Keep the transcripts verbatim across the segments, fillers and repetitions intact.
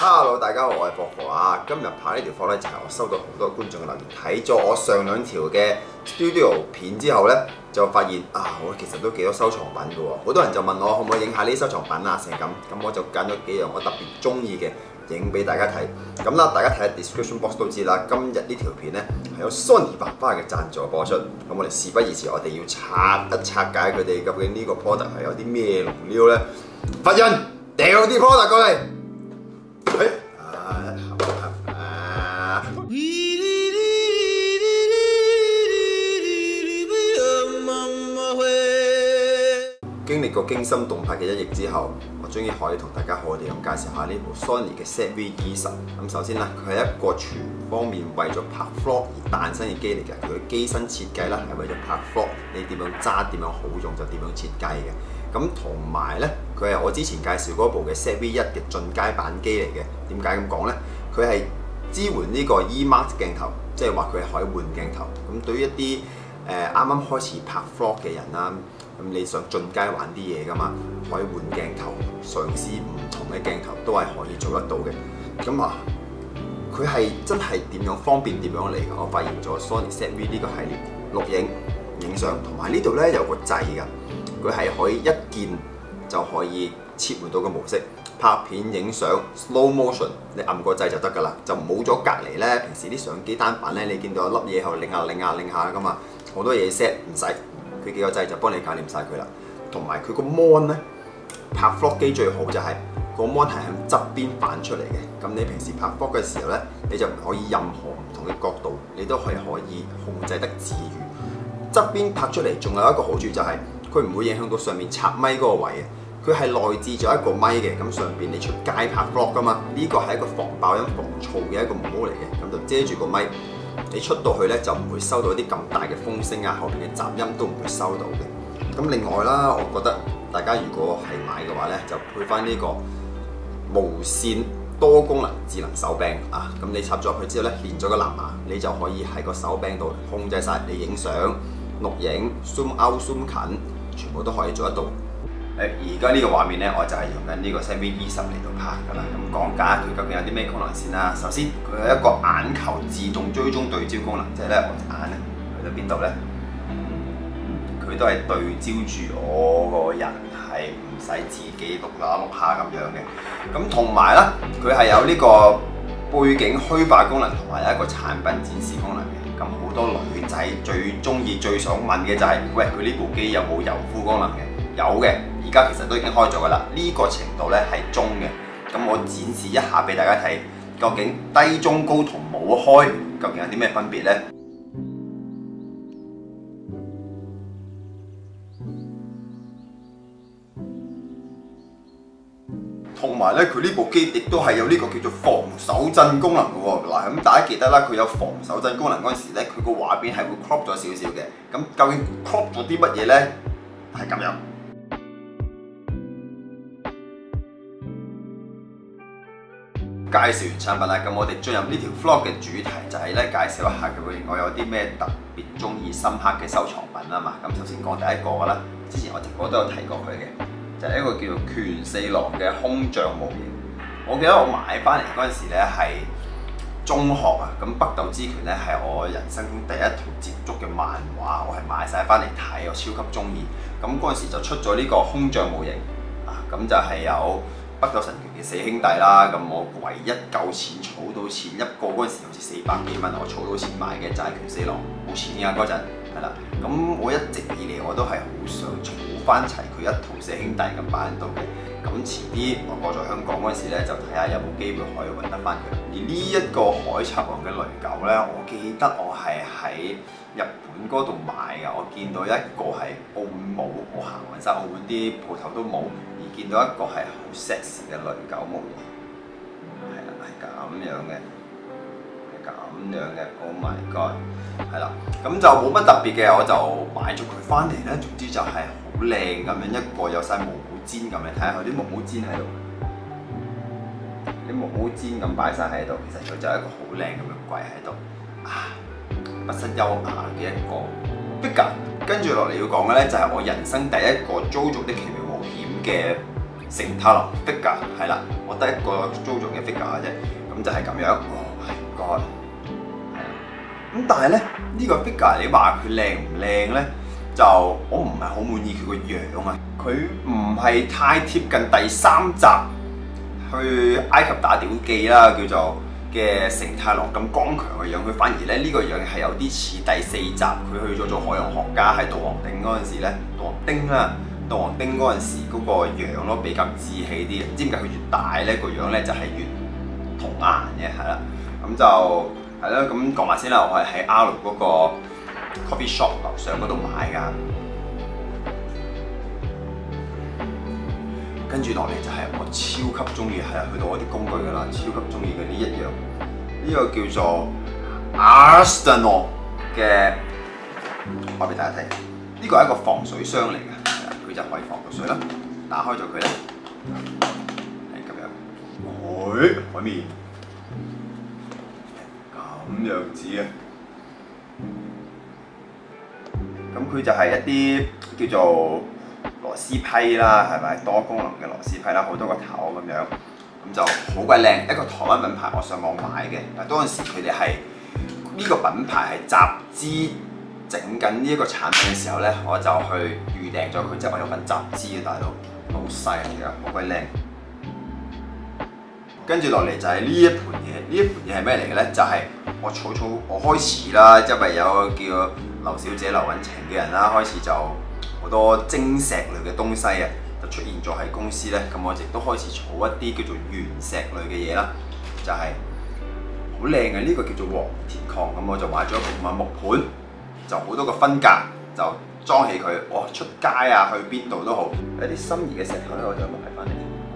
Hello， 大家好，我係霍霍啊！今日拍呢條貨咧，就係我收到好多觀眾嘅留言，睇咗我上兩條嘅 studio 片之後咧，就發現啊，我其實都幾多收藏品嘅喎。好多人就問我可唔可以影下呢啲收藏品啊，成咁，咁我就揀咗幾樣我特別中意嘅影俾大家睇。咁啦，大家睇下 description box 都知啦。今日呢條片咧係有 Sony 爸爸嘅贊助播出，咁我哋事不宜遲，我哋要拆一拆解佢哋究竟呢個 product 係有啲咩龍料咧？發印掉啲 product 過嚟。哎啊啊、經歷過驚心動魄嘅一役之後，我終於可以同大家好好地咁介紹下呢部 Sony 嘅 Z V 二十。咁首先咧，佢係一個全方面為咗拍 vlog 而誕生嘅機嚟嘅。佢嘅機身設計咧係為咗拍 vlog，你點樣揸、點樣好用就點樣設計嘅。咁同埋咧，佢係我之前介紹嗰部嘅 Z V 一嘅進階版機嚟嘅。點解咁講咧？佢係支援呢個 E Mark 鏡頭，即係話佢係可以換鏡頭。咁對於一啲誒啱啱開始拍 vlog 嘅人啦，咁你想進階玩啲嘢噶嘛，可以換鏡頭，嘗試唔同嘅鏡頭都係可以做得到嘅。咁啊，佢係真係點樣方便點樣嚟嘅？我發現咗 Sony Z V 呢個系列錄影、影相，同埋呢度咧有個掣㗎。佢係可以一鍵就可以切換到個模式，拍片影相 slow motion， 你按個掣就得㗎啦，就冇咗隔離咧。平時啲相機單反咧，你見到有粒嘢喺度擰下擰下擰下㗎嘛，好多嘢 set 唔使，佢幾個掣就幫你搞掂晒佢啦。同埋佢個 mon 咧，拍 vlog 機最好就係、是、個 mon 係喺側邊反出嚟嘅。咁你平時拍 vlog 嘅時候咧，你就唔可以任何唔同嘅角度，你都係可以控制得自如。側邊拍出嚟仲有一個好處就係、是。佢唔會影響到上面插咪嗰個位嘅，佢係內置咗一個咪嘅，咁上邊你出街拍 vlog 噶嘛，呢個係一個防爆音防噪嘅一個模嚟嘅，咁就遮住個咪，你出到去咧就唔會收到啲咁大嘅風聲啊，後邊嘅雜音都唔會收到嘅。咁另外啦，我覺得大家如果係買嘅話咧，就配翻呢個無線多功能智能手柄啊，咁你插咗入去之後咧，連咗個藍牙，你就可以喺個手柄度控制晒你影相、錄影、zoom out、zoom 近。全部都可以做得到。誒，而家呢個畫面咧，我就係用緊呢個 Z V 二十嚟到拍㗎啦。咁講解佢究竟有啲咩功能先啦。首先，佢有一個眼球自動追蹤對焦功能，即係咧我隻眼咧去到邊度咧，佢都係對焦住我個人，係唔使自己碌下碌下咁樣嘅。咁同埋咧，佢係有呢個背景虛化功能，同埋有一個產品展示功能嘅。咁好多女仔最中意、最想問嘅就係、是：喂，佢呢部機有冇柔膚功能嘅？有嘅，而家其實都已經開咗㗎啦。呢、這個程度咧係中嘅。咁我展示一下俾大家睇，究竟低、中、高同冇開，究竟有啲咩分別咧？同埋咧，佢呢部機亦都係有呢個叫做防手震功能嘅喎。嗱，咁大家記得啦，佢有防手震功能嗰陣時咧，佢個畫面係會 crop 咗少少嘅。咁究竟 crop 咗啲乜嘢咧？係咁樣。介紹完產品啦，咁我哋進入呢條 vlog 嘅主題就係咧介紹一下究竟我有啲咩特別中意、深刻嘅收藏品啊嘛。咁首先講第一個啦，之前我直播都有提過佢嘅。就係一個叫做拳四郎嘅空像模型。我記得我買翻嚟嗰陣時咧係中學啊，咁北斗之拳咧係我人生中第一套接觸嘅漫畫，我係買晒翻嚟睇，我超級中意。咁嗰陣時就出咗呢個空像模型啊，咁就係有北斗神拳嘅四兄弟啦。咁我唯一夠錢儲到錢一個嗰陣時好似四百幾蚊，我儲到錢買嘅就係拳四郎，冇錢㗎嗰陣。係啦，咁我一直以嚟我都係好想儲翻齊佢一套四兄弟咁擺喺度嘅。咁遲啲我過咗香港嗰陣時咧，就睇下有冇機會可以揾得翻佢。而呢一個海賊王嘅雷狗咧，我記得我係喺日本嗰度買㗎。我見到一個係澳門冇，我行勻晒澳門啲鋪頭都冇，而見到一個係好 sexy 嘅雷狗模型，係啦，係咁樣嘅。咁樣嘅 ，Oh my God， 係啦，咁就冇乜特別嘅，我就買咗佢翻嚟咧。總之就係好靚咁樣，一個有晒毛毛氈咁，你睇下佢啲毛毛氈喺度，啲毛毛氈咁擺晒喺度，其實佢就係一個好靚咁嘅櫃喺度，啊，不失優雅嘅一個 figure。跟住落嚟要講嘅咧，就係我人生第一個 JoJo 的奇妙冒險嘅成太郎 figure，係啦，我我得一個 JoJo 嘅 figure 啫，咁就係咁樣。Oh my god！ 係啊，咁但係咧呢個 figure 你話佢靚唔靚咧？就我唔係好滿意佢個樣啊！佢唔係太貼近第三集去埃及打屌記啦，叫做嘅成太郎咁剛強嘅樣，佢反而咧呢個樣係有啲似第四集佢去咗做海洋學家喺杜王町嗰陣時咧，杜王町啦，杜王町嗰陣時嗰個樣咯比較稚氣啲。唔知點解佢越大咧個樣咧就係越童顏嘅，係啦。咁就係啦，咁講埋先啦，我係喺 R 嗰個 coffee shop 樓上嗰度買㗎。跟住落嚟就係我超級中意，係去到我啲工具㗎啦，超級中意嘅呢一樣，呢、這個叫做 Arsenal 嘅，話俾大家睇，呢、這個係一個防水箱嚟嘅，佢就可以防到水啦。打開咗佢咧，係咁樣，海海面咁樣子嘅，咁佢就係一啲叫做螺絲批啦，係咪多功能嘅螺絲批啦？好多個頭咁樣，咁就好鬼靚。一個台灣品牌，我上網買嘅。但嗰陣時佢哋係呢個品牌係集資整緊呢一個產品嘅時候咧，我就去預訂咗佢，即係我有份集資嘅大佬，好細嚟㗎，好鬼靚。跟住落嚟就係呢一盤嘢，呢一盤嘢係咩嚟嘅咧？就係、是、我草草我開始啦，因為有個叫劉小姐劉允晴嘅人啦，開始就好多晶石類嘅東西啊，就出現咗喺公司咧。咁我亦都開始儲一啲叫做原石類嘅嘢啦，就係好靚嘅呢個叫做黃鐵礦。咁我就買咗一個木盤，就好多個分格，就裝起佢。我出街啊，去邊度都好，有啲心儀嘅石頭咧，我就買翻嚟。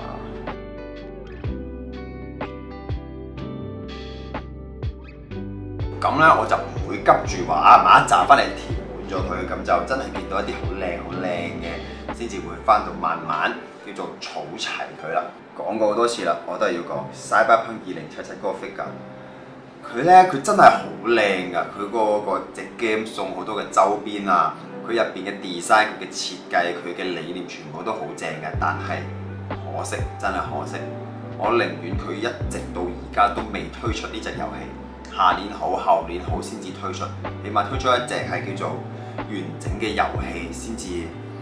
咁咧我就唔會急住話啊買一紮翻嚟填滿咗佢，咁就真係見到一啲好靚好靚嘅，先至會翻到慢慢叫做儲齊佢啦。講過好多次啦，我都係要講 Cyberpunk 二零七七嗰個 figure， 佢咧佢真係好靚噶，佢嗰個隻 game 送好多嘅周邊啊，佢入邊嘅 design、佢嘅設計、佢嘅理念全部都好正嘅，但係可惜真係可惜，我寧願佢一直到而家都未推出呢隻遊戲。下年好，後年好先至推出，起碼推出一隻係叫做完整嘅遊戲先至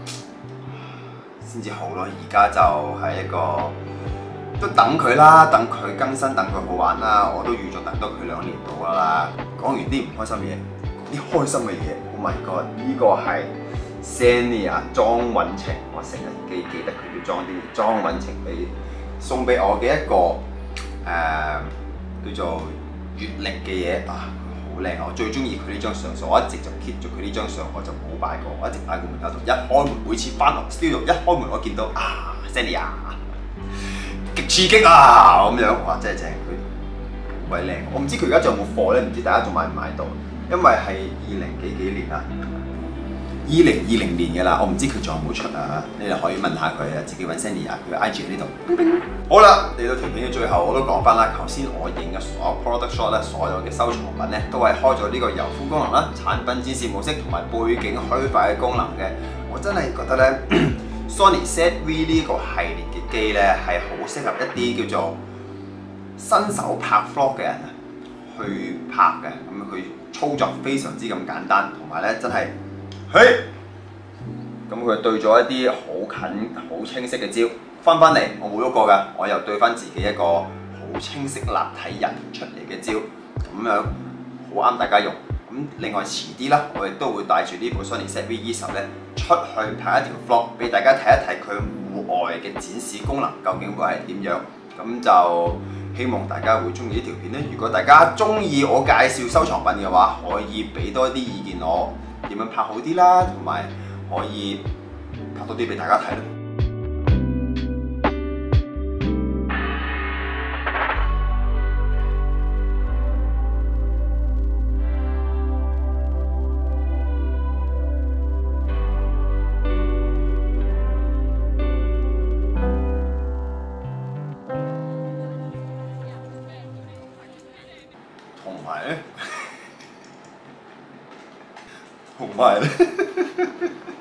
先至好咯。而家就係一個都等佢啦，等佢更新，等佢好玩啦。我都預咗等多佢兩年到㗎啦。講完啲唔開心嘅嘢，講啲開心嘅嘢。Oh my god！ 呢個係 Xenia 莊允晴，我成日記記得佢叫莊啲莊允晴俾送俾我嘅一個誒、呃、叫做月曆嘅嘢啊，好靚啊！我最中意佢呢張相，所以我一直就 keep 住佢呢張相，我就冇擺過，我一直擺喺個門口度。一開門，每次翻落 studio 一開門，我見到啊 Xenia 極刺激啊咁樣，哇真係正，佢好鬼靚。我唔知佢而家仲有冇貨咧，唔知大家仲買唔買到？因為係二零幾幾年啊，二零二零年嘅啦，我唔知佢仲有冇出啊！你哋可以問下佢啊，自己揾 Xenia 佢嘅 I G 喺呢度。好啦，嚟到條片嘅最後，我都講翻啦。頭先我影嘅所有 product shot 咧，所有嘅收藏品咧，都係開咗呢個柔膚功能啦、產品展示模式同埋背景虛化嘅功能嘅。我真係覺得咧，Sony Z V 呢個系列嘅機咧，係好適合一啲叫做新手拍 vlog 嘅人啊，去拍嘅。咁佢操作非常之咁簡單，同埋咧真係，嘿，咁佢對咗一啲好近、好清晰嘅焦。翻返嚟，我冇喐過㗎，我又對翻自己一個好清晰立體人出嚟嘅焦，咁樣好啱大家用。咁另外遲啲啦，我亦都會帶住呢部 Sony Z V E 十咧出去拍一條 vlog 俾大家睇一睇佢戶外嘅展示功能究竟會係點樣。咁就希望大家會中意呢條片咧。如果大家中意我介紹收藏品嘅話，可以俾多啲意見我點樣拍好啲啦，同埋可以拍多啲俾大家睇咯。同埋咧，同埋咧。